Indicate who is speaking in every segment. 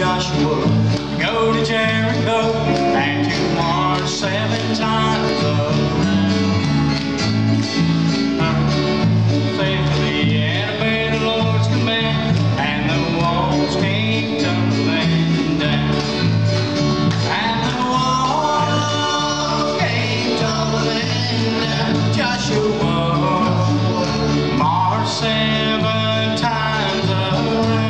Speaker 1: Joshua, go to Jericho and to march 7 times around. Faithfully and obey the Lord's command, and the walls came tumbling down. And the walls came tumbling down. Joshua marched 7 times around.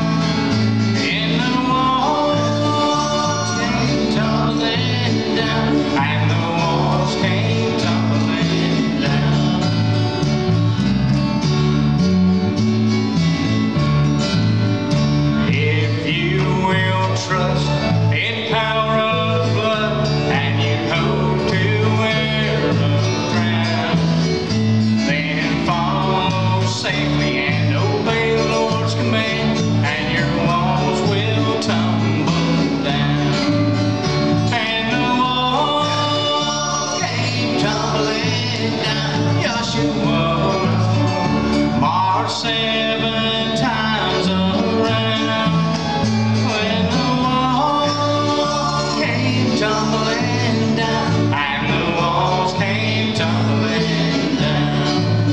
Speaker 1: Trust in power of blood, and you hope to wear a crown. Then follow safely and obey the Lord's command, and your walls will tumble down. And the walls came tumbling down. Joshua marched 7 times around. Tumbling down, and the walls came tumbling down.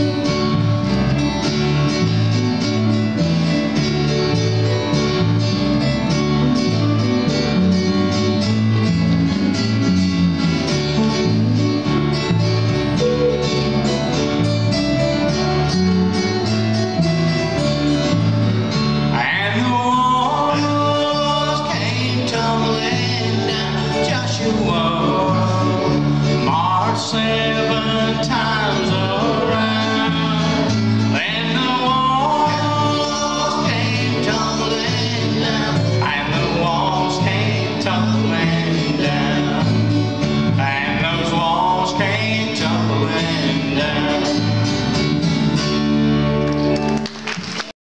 Speaker 1: And the walls came tumbling down. Joshua marched 7 times around. Then the walls came tumbling down, and the walls came tumbling down.